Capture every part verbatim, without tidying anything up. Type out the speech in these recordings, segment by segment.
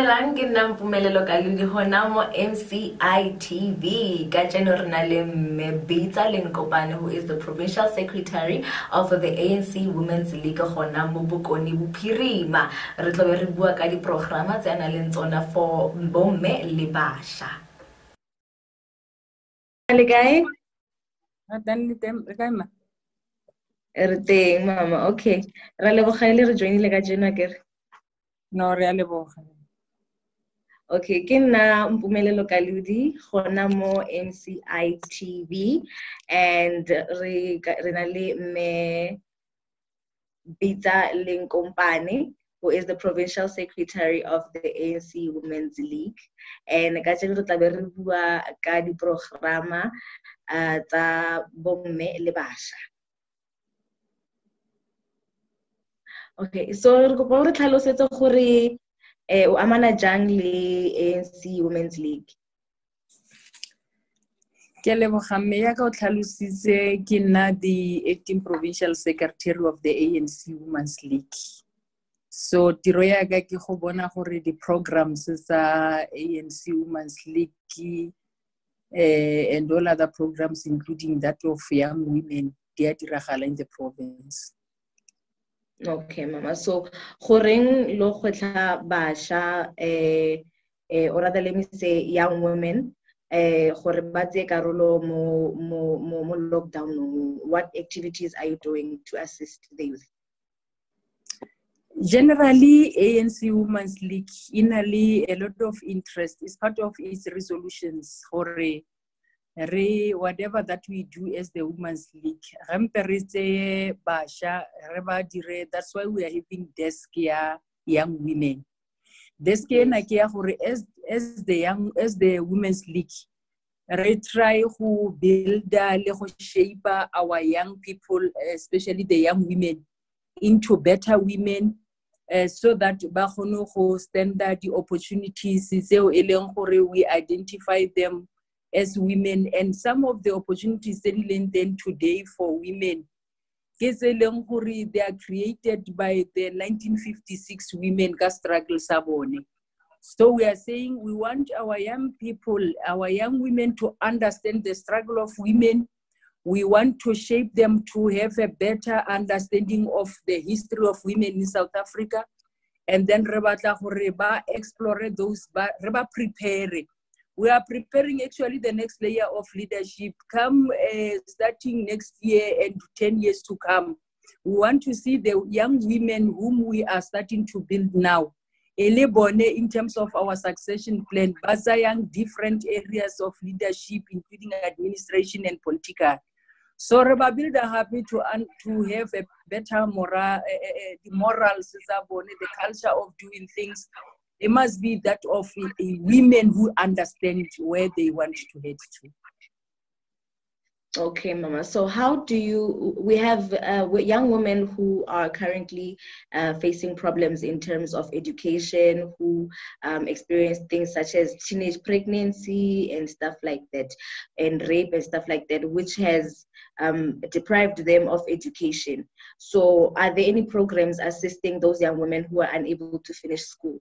dumelang ke nna Mpumelelo Kaludi hona mo M C I T V. Ka jeno re na le mme Bitsa Lenkopane, who is the Provincial Secretary of the A N C Women's League hona mo Bokone Bophirima. Re tlobe re bua ka diprograma tse a nang le tsona for bomme le basha. Le kae? Re teng mama. Okay, ra lebogile re joinile ka jeno akere. No, re a leboga. Okay, ke nna Mpumelelo Kaludi gona mo M C I T V, and re re na le mme Bitsa Lenkopane, who is the Provincial Secretary of the A N C Women's League, and ka jeno re tlabe re bua ka diprograma tsa bomme le basha. Okay, so re go re tlhalosetse gore eh o amana jang le A N C Women's League. Ke leboga mme ya ka o tlhalositse ke nna the acting provincial secretary of the A N C Women's League. So tiro ya ka ke go bona gore di programs tsa A N C Women's League eh and all other programs including that of young women di a diragala in the province. Okay mama, so goreng lo gotla basha eh eh or rather let me say young women eh gore ba tse karolo mo mo mo lockdown, what activities are you doing to assist the youth? Generally, A N C Women's League inally a lot of interest is part of its resolutions or re whatever that we do as the Women's League. That's why we are having desk ya young women. Desk na kia as as the young as the Women's League. We try to build le shape our young people, especially the young women, into better women, uh, so that ba kgone go stand the opportunities tseo e leng gore we identify them as women, and some of the opportunities that then today for women they are created by the nineteen fifty-six women ka struggle sabone. So we are saying we want our young people, our young women to understand the struggle of women. We want to shape them to have a better understanding of the history of women in South Africa, and then reba explore those, reba prepare. We are preparing actually the next layer of leadership come uh, starting next year and ten years to come. We want to see the young women whom we are starting to build now. In terms of our succession plan, young different areas of leadership, including administration and political. So Reba build are happy to, to have a better moral, uh, uh, the morals, the culture of doing things. It must be that of uh, women who understand where they want to head to. Okay, Mama. So how do you, we have uh, young women who are currently uh, facing problems in terms of education, who um, experience things such as teenage pregnancy and stuff like that, and rape and stuff like that, which has um, deprived them of education. So are there any programs assisting those young women who are unable to finish school?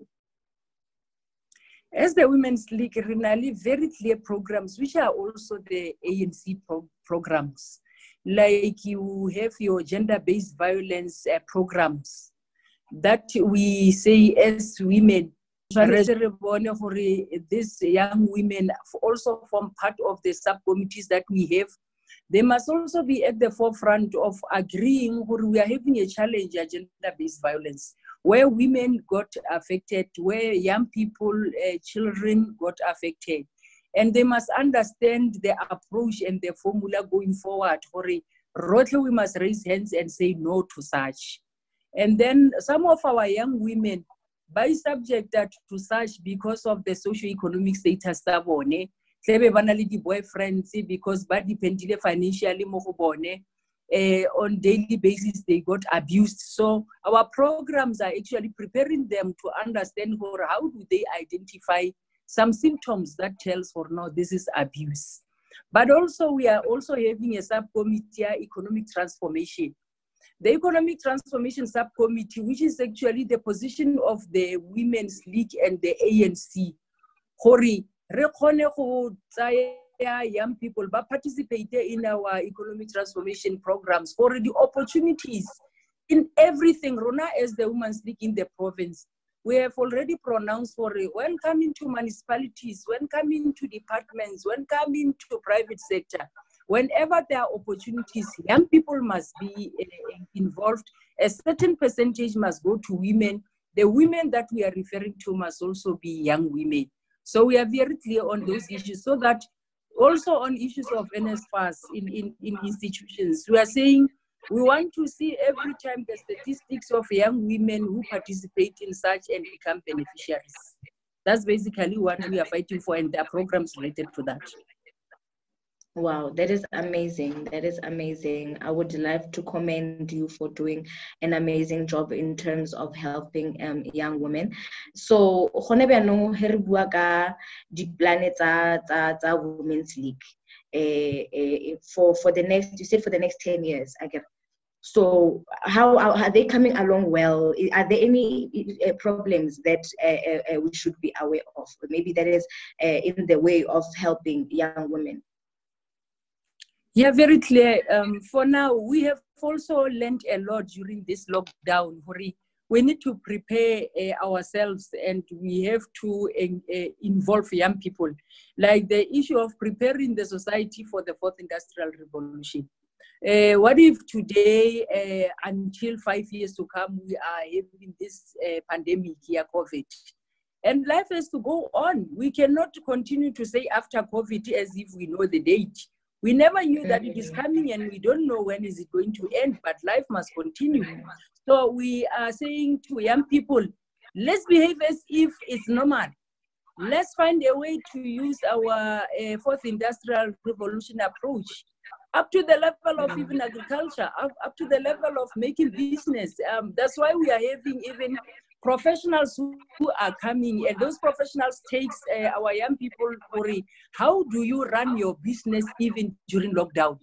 As the Women's League, really very clear programs, which are also the A N C pro programs. Like you have your gender-based violence uh, programs that we say as women, these young women also form part of the subcommittees that we have. They must also be at the forefront of agreeing where we are having a challenge of gender-based violence, where women got affected, where young people, uh, children got affected. And they must understand the approach and the formula going forward. For we must raise hands and say no to such. And then some of our young women, by subject to such because of the socio-economic status, boyfriends because bad dependent financially uh, on daily basis they got abused. So our programs are actually preparing them to understand how do they identify some symptoms that tells for no, this is abuse. But also we are also having a subcommittee economic transformation the Economic Transformation Subcommittee, which is actually the position of the Women's League and the A N C, hori re kgone go tsaya young people ba participate in our economic transformation programs for the opportunities in everything. Rona, as the Women's League in the province, we have already pronounced for it. When coming to municipalities, when coming to departments, when coming to private sector, whenever there are opportunities, young people must be uh, involved. A certain percentage must go to women. The women that we are referring to must also be young women. So we are very clear on those issues, so that also on issues of N S F A S in, in, in institutions, we are saying we want to see every time the statistics of young women who participate in such and become beneficiaries. That's basically what we are fighting for, and there are programs related to that. Wow, that is amazing. That is amazing. I would love to commend you for doing an amazing job in terms of helping um, young women. So, gone byanong he re bua ka di-plan tsa tsa Women's League eh, eh, for for the next, you said for the next ten years, I guess. So how are they coming along well? Are there any uh, problems that uh, uh, we should be aware of? Maybe that is uh, in the way of helping young women. Yeah, very clear. Um, for now, we have also learned a lot during this lockdown. We need to prepare uh, ourselves, and we have to uh, uh, involve young people. Like the issue of preparing the society for the fourth industrial revolution. Uh, what if today, uh, until five years to come, we are having this uh, pandemic here, COVID, and life has to go on. We cannot continue to say after COVID as if we know the date. We never knew that it is coming, and we don't know when is it going to end, but life must continue. So we are saying to young people, let's behave as if it's normal. Let's find a way to use our uh, fourth industrial revolution approach up to the level of even agriculture, up, up to the level of making business. Um, that's why we are having even professionals who, who are coming, and those professionals takes uh, our young people for how do you run your business even during lockdown?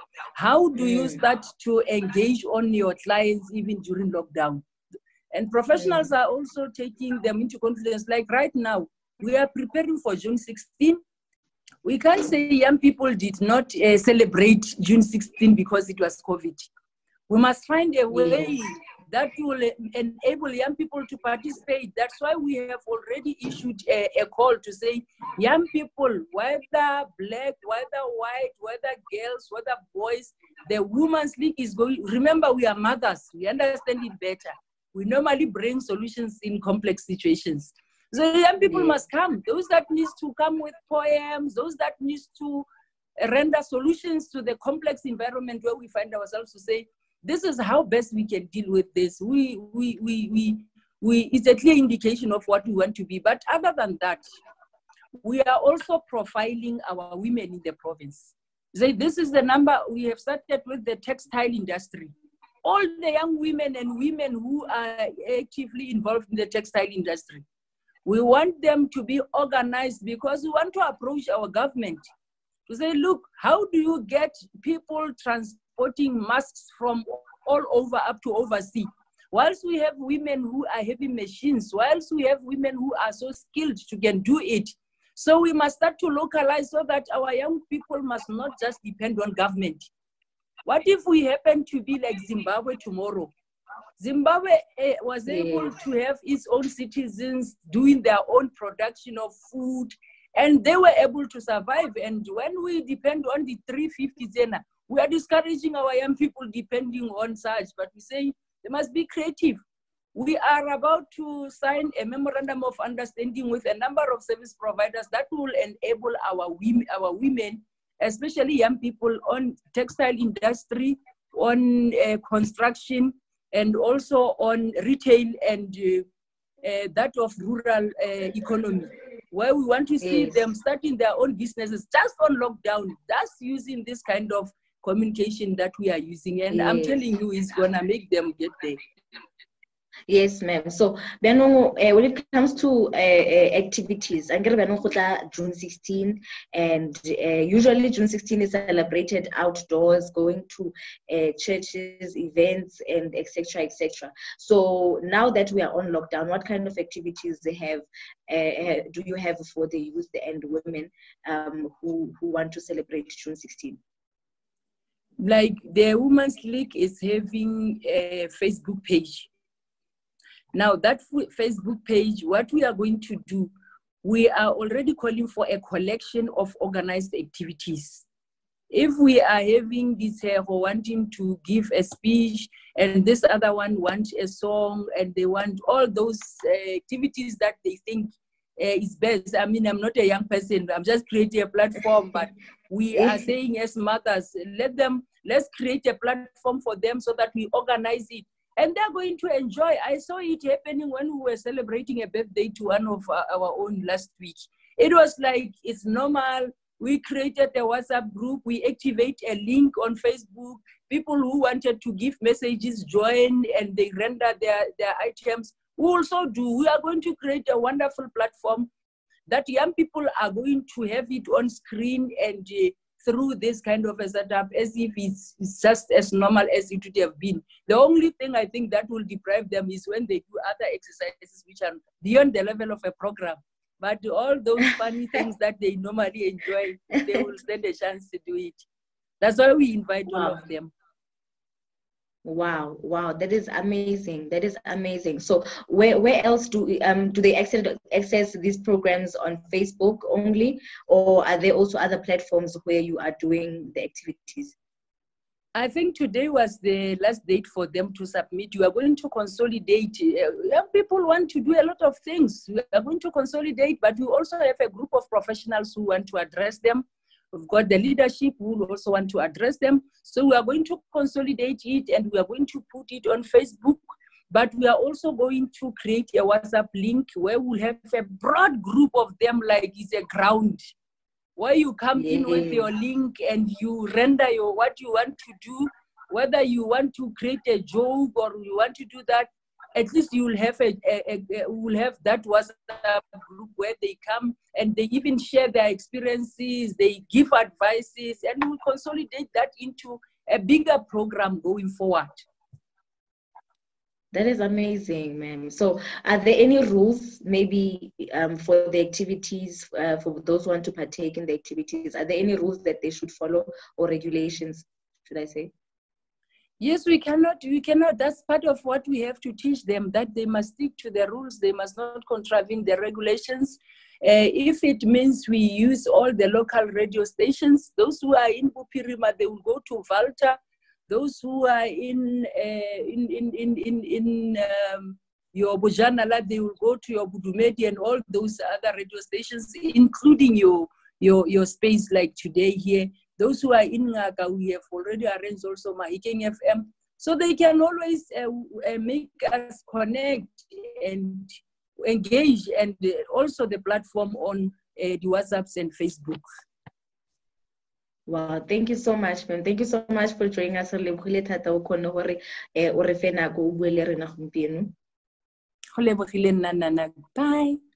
How do you start to engage on your clients even during lockdown? And professionals are also taking them into confidence. Like right now, we are preparing for June sixteenth. We can't say young people did not uh, celebrate June sixteenth because it was COVID. We must find a way that will enable young people to participate. That's why we have already issued a, a call to say, young people, whether black, whether white, whether girls, whether boys, the Women's League is going, remember we are mothers, we understand it better. We normally bring solutions in complex situations. So young people yeah. must come. Those that need to come with poems, those that need to render solutions to the complex environment where we find ourselves, to say, this is how best we can deal with this. We, we, we, we, we, it's a clear indication of what we want to be. But other than that, we are also profiling our women in the province. So this is the number we have started with the textile industry. All the young women and women who are actively involved in the textile industry, we want them to be organized, because we want to approach our government to say, look, how do you get people transporting masks from all over up to overseas? Whilst we have women who are heavy machines, whilst we have women who are so skilled to can do it. So we must start to localize so that our young people must not just depend on government. What if we happen to be like Zimbabwe tomorrow? Zimbabwe uh, was able yes. to have its own citizens doing their own production of food, and they were able to survive. And when we depend on the three fifty Zena, we are discouraging our young people depending on such, but we say they must be creative. We are about to sign a memorandum of understanding with a number of service providers that will enable our women, our women, especially young people, on textile industry, on uh, construction, and also on retail and uh, uh, that of rural uh, economy, where we want to see yes. them starting their own businesses just on lockdown, just using this kind of communication that we are using. And yes. I'm telling you, it's gonna make them get there. Yes, ma'am. So, uh, when it comes to uh, uh, activities, June sixteenth, and uh, usually June sixteenth is celebrated outdoors, going to uh, churches, events, and et cetera, et cetera. So now that we are on lockdown, what kind of activities they have? Uh, do you have for the youth and women um, who who want to celebrate June sixteenth? Like the Women's League is having a Facebook page. Now that Facebook page, what we are going to do, we are already calling for a collection of organized activities. If we are having this here for wanting to give a speech, and this other one wants a song, and they want all those uh, activities that they think uh, is best. I mean, I'm not a young person, I'm just creating a platform, but we are saying as mothers, let them, let's create a platform for them so that we organize it. And they're going to enjoy. I saw it happening when we were celebrating a birthday to one of our own last week. It was like, it's normal. We created a WhatsApp group. We activate a link on Facebook. People who wanted to give messages join, and they render their, their items. We also do. We are going to create a wonderful platform that young people are going to have it on screen and uh, through this kind of a setup as if it's, it's just as normal as it would have been. The only thing I think that will deprive them is when they do other exercises which are beyond the level of a program. But all those funny things that they normally enjoy, they will stand a chance to do it. That's why we invite wow. all of them. Wow, wow, that is amazing. That is amazing. So where where else do um do they access access these programs on Facebook only, or are there also other platforms where you are doing the activities? I think today was the last date for them to submit. You are going to consolidate. Uh, young people want to do a lot of things. We are going to consolidate, but we also have a group of professionals who want to address them. We've got the leadership who will also want to address them. So we are going to consolidate it, and we are going to put it on Facebook. But we are also going to create a WhatsApp link where we'll have a broad group of them, like it's a ground, where you come yeah. in with your link and you render your what you want to do, whether you want to create a joke or you want to do that. At least you will have a, a, a, a will have that WhatsApp group where they come and they even share their experiences, they give advices, and we'll consolidate that into a bigger program going forward. That is amazing, ma'am. So are there any rules maybe um, for the activities, uh, for those who want to partake in the activities? Are there any rules that they should follow, or regulations, should I say? Yes, we cannot, we cannot, that's part of what we have to teach them, that they must stick to the rules, they must not contravene the regulations. Uh, if it means we use all the local radio stations, those who are in Bupirima, they will go to Valta. Those who are in uh, in in in in, in um, your Bujanala, they will go to your Budumedi and all those other radio stations, including your your your space like today here. Those who are in Ngaka, we have already arranged also Mahikeng F M, so they can always uh, uh, make us connect and engage, and uh, also the platform on uh, the WhatsApps and Facebook. Wow, thank you so much, ma'am. Thank you so much for joining us. Bye.